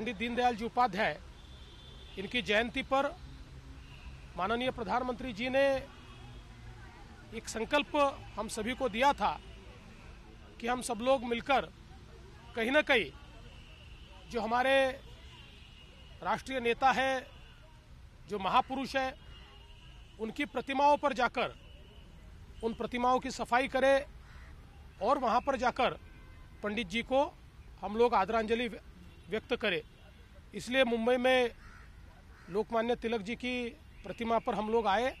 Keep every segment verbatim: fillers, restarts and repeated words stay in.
पंडित दीनदयाल जी उपाध्याय, इनकी जयंती पर माननीय प्रधानमंत्री जी ने एक संकल्प हम सभी को दिया था कि हम सब लोग मिलकर कहीं ना कहीं जो हमारे राष्ट्रीय नेता है, जो महापुरुष है, उनकी प्रतिमाओं पर जाकर उन प्रतिमाओं की सफाई करें और वहां पर जाकर पंडित जी को हम लोग आदरांजलि व्यक्त करें। इसलिए मुंबई में लोकमान्य तिलक जी की प्रतिमा पर हम लोग आए।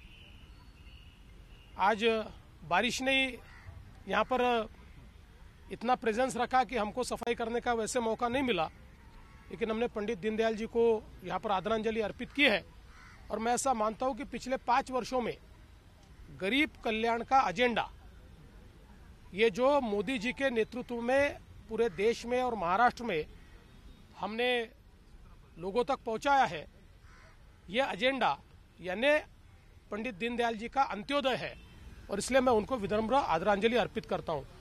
आज बारिश ने यहाँ पर इतना प्रेजेंस रखा कि हमको सफाई करने का वैसे मौका नहीं मिला, लेकिन हमने पंडित दीनदयाल जी को यहाँ पर आदरांजलि अर्पित की है। और मैं ऐसा मानता हूँ कि पिछले पाँच वर्षों में गरीब कल्याण का एजेंडा, ये जो मोदी जी के नेतृत्व में पूरे देश में और महाराष्ट्र में हमने लोगों तक पहुंचाया है, ये एजेंडा यानी पंडित दीनदयाल जी का अंत्योदय है। और इसलिए मैं उनको विनम्र आदरांजलि अर्पित करता हूं।